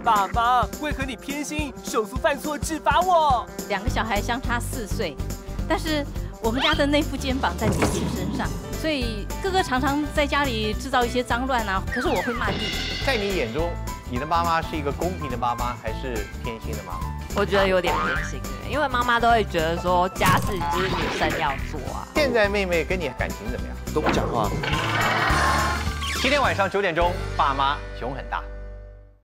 爸妈，为何你偏心，手足犯错只罚我 ？2个小孩相差4岁，但是我们家的那副肩膀在弟弟身上，所以哥哥常常在家里制造一些脏乱啊。可是我会骂弟弟。 在你眼中，你的妈妈是一个公平的妈妈，还是偏心的妈妈？ 我觉得有点偏心的，因为妈妈都会觉得说家事就是女生要做啊。 现在妹妹跟你感情怎么样？ 都不讲话。 今天晚上9点钟，爸妈熊很大。